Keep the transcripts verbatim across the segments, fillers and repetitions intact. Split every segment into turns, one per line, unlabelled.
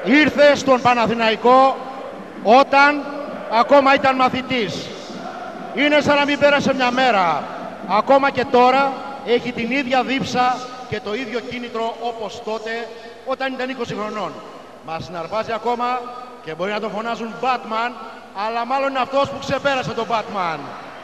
ήρθε στον Παναθηναϊκό όταν ακόμα ήταν μαθητής. Είναι σαν να μην πέρασε μια μέρα. Ακόμα και τώρα έχει την ίδια δίψα και το ίδιο κίνητρο όπως τότε όταν ήταν είκοσι χρονών. Μας συναρπάζει ακόμα και μπορεί να τον φωνάζουν Batman, αλλά μάλλον είναι αυτός που ξεπέρασε τον Batman.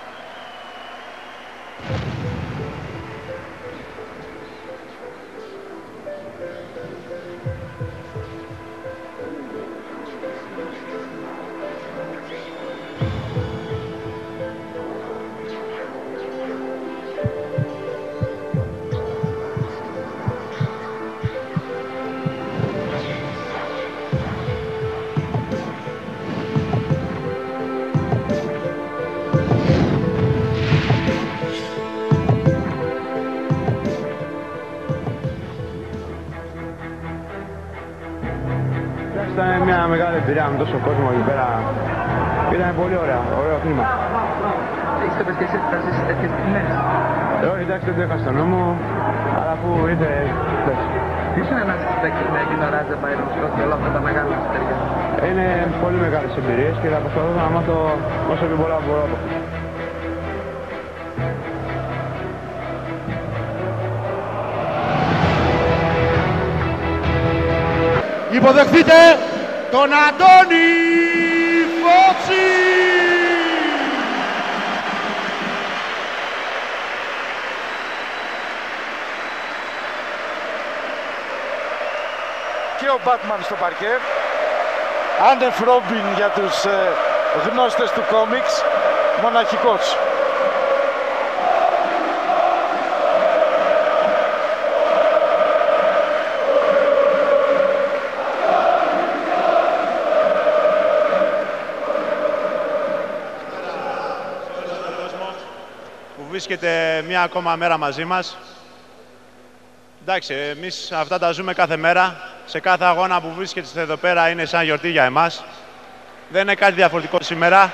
Ήταν μια μεγάλη εμπειρία με τόσο κόσμο εκεί πέρα. Ήταν πολύ ωραία, ωραίο κλίμα.
Ήξερες και εσύ ότι θα ζήσεις τέτοιες στιγμές?
Ε, όχι, εντάξει, δεν το είχα στο νόμο, αλλά αφού ήρθε, εντάξει.
Τι είναι να ζήσεις τέτοιες με την Ράζα Μπαϊρονσκό και όλα αυτά τα μεγάλα αστέρια?
Είναι πολύ μεγάλες εμπειρίες και θα προσπαθώ να μάθω όσο πιο πολλά μπορώ από αυτό.
Υποδεχτείτε τον Αντώνη Φώτση!
Και ο Batman στο παρκέ. Άνευ Ρόμπιν για τους ε, γνώστες του κόμιξ. Μοναχικός.
Βρίσκεται μία ακόμα μέρα μαζί μας. Εντάξει, εμείς αυτά τα ζούμε κάθε μέρα. Σε κάθε αγώνα που βρίσκεται εδώ πέρα είναι σαν γιορτή για εμάς. Δεν είναι κάτι διαφορετικό σήμερα.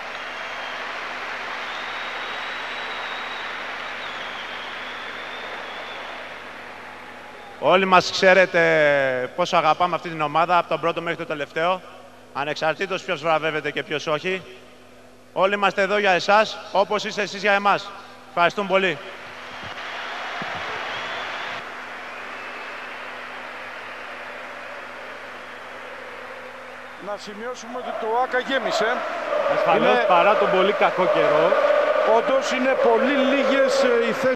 Όλοι μας ξέρετε πόσο αγαπάμε αυτή την ομάδα, από τον πρώτο μέχρι το τελευταίο. Ανεξαρτήτως ποιος βραβεύεται και ποιος όχι. Όλοι είμαστε εδώ για εσάς, όπως είστε εσείς για εμάς. Ευχαριστούμε πολύ.
Να σημειώσουμε ότι το ΆΚΑ γέμισε.
Ασφαλώς,
είναι...
παρά τον πολύ κακό καιρό.
Όντως είναι πολύ λίγες οι θέσεις.